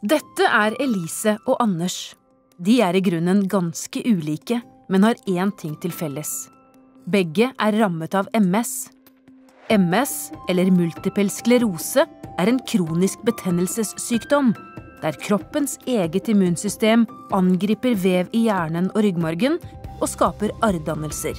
Dette er Elise og Anders. De er i grunnen ganske ulike, men har én ting til felles. Begge er rammet av MS. MS, eller multipel sklerose, er en kronisk betennelsessykdom, der kroppens eget immunsystem angriper vev i hjernen og ryggmargen og skaper arrdannelser.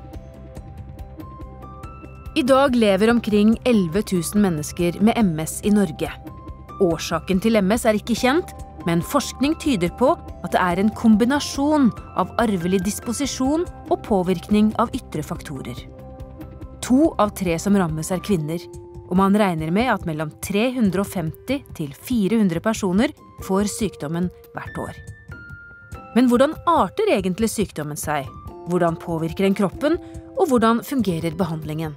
I dag lever omkring 11 000 mennesker med MS i Norge. Årsaken til MS er ikke kjent, men forskning tyder på at det er en kombinasjon av arvelig disposisjon og påvirkning av ytre faktorer. 2 av 3 som rammes er kvinner, og man regner med at mellom 350 til 400 personer får sykdommen hvert år. Men hvordan arter egentlig sykdommen seg? Hvordan påvirker den kroppen, og hvordan fungerer behandlingen?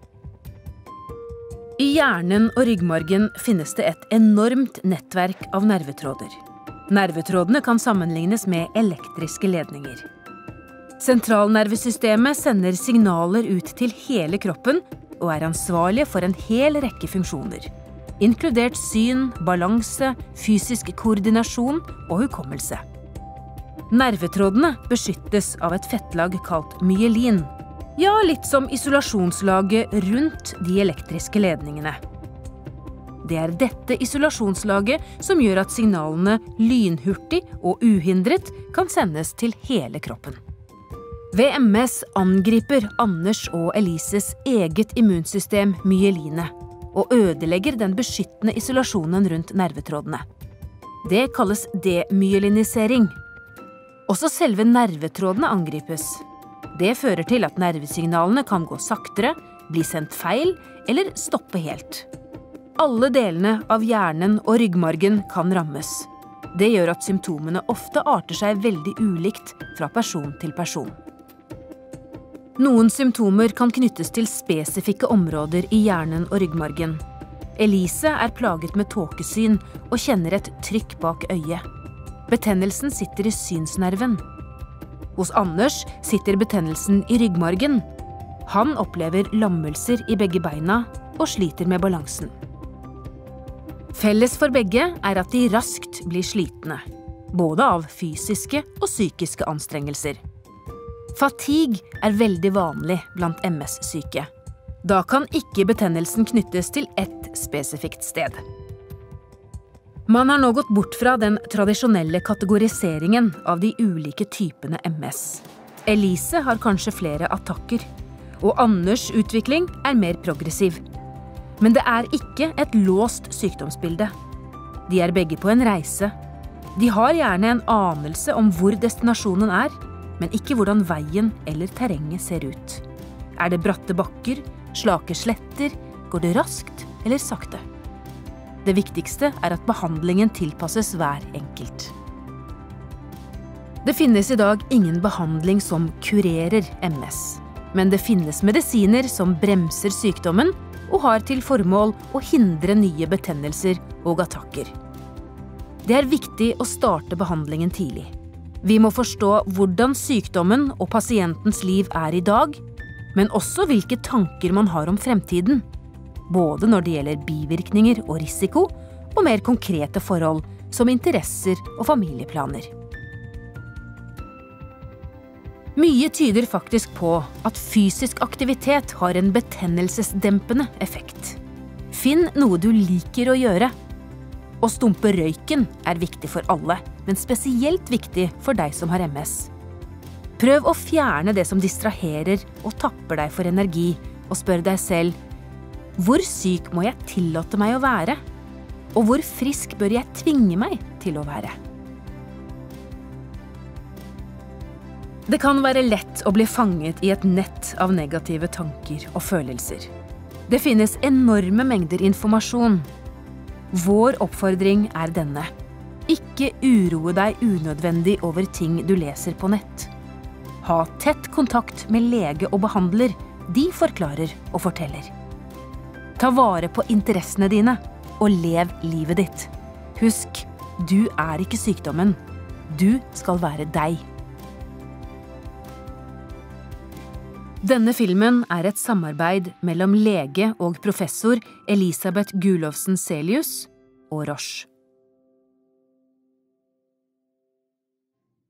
I hjernen og ryggmargen finnes det et enormt nettverk av nervetråder. Nervetrådene kan sammenlignes med elektriske ledninger. Sentralnervesystemet sender signaler ut til hele kroppen og er ansvarlig for en hel rekke funksjoner, inkludert syn, balanse, fysisk koordinasjon og hukommelse. Nervetrådene beskyttes av et fettlag kalt myelin. Ja, litt som isolasjonslaget rundt de elektriske ledningene. Det er dette isolasjonslaget som gjør at signalene lynhurtig og uhindret kan sendes til hele kroppen. Ved MS angriper Anders og Elises eget immunsystem myelinet og ødelegger den beskyttende isolasjonen rundt nervetrådene. Det kalles demyelinisering. Også selve nervetrådene angripes. Det fører til at nervesignalene kan gå saktere, bli sendt feil eller stoppe helt. Alle delene av hjernen og ryggmargen kan rammes. Det gjør at symptomene ofte arter seg veldig ulikt fra person til person. Noen symptomer kan knyttes til spesifikke områder i hjernen og ryggmargen. Elise er plaget med tåkesyn og kjenner et trykk bak øyet. Betennelsen sitter i synsnerven. Hos Anders sitter betennelsen i ryggmargen. Han opplever lammelser i begge beina og sliter med balansen. Felles for begge er at de raskt blir slitne, både av fysiske og psykiske anstrengelser. Fatigue er veldig vanlig blant MS-syke. Da kan ikke betennelsen knyttes til ett spesifikt sted. Man har nå gått bort fra den tradisjonelle kategoriseringen av de ulike typene MS. Elise har kanskje flere attakker, og Anders' utvikling er mer progressiv. Men det er ikke et låst sykdomsbilde. De er begge på en reise. De har gjerne en anelse om hvor destinasjonen er, men ikke hvordan veien eller terrenget ser ut. Er det bratte bakker, slake sletter, går det raskt eller sakte? Det viktigste er at behandlingen tilpasses hver enkelt. Det finnes i dag ingen behandling som kurerer MS, men det finnes medisiner som bremser sykdommen og har til formål å hindre nye betennelser og attakker. Det er viktig å starte behandlingen tidlig. Vi må forstå hvordan sykdommen og pasientens liv er i dag, men også hvilke tanker man har om fremtiden. Både når det gjelder bivirkninger og risiko, og mer konkrete forhold som interesser og familieplaner. Mye tyder faktisk på at fysisk aktivitet har en betennelsesdempende effekt. Finn noe du liker å gjøre. Å stumpe røyken er viktig for alle, men spesielt viktig for deg som har MS. Prøv å fjerne det som distraherer og tapper deg for energi, og spør deg selv: hvor syk må jeg tillate meg å være? Og hvor frisk bør jeg tvinge meg til å være? Det kan være lett å bli fanget i et nett av negative tanker og følelser. Det finnes enorme mengder informasjon. Vår oppfordring er denne: ikke uroe deg unødvendig over ting du leser på nett. Ha tett kontakt med lege og behandler. De forklarer og forteller. Ta vare på interessene dine, og lev livet ditt. Husk, du er ikke sykdommen. Du skal være deg. Denne filmen er et samarbeid mellom lege og professor Elisabeth Gulowsen Selius og Roche.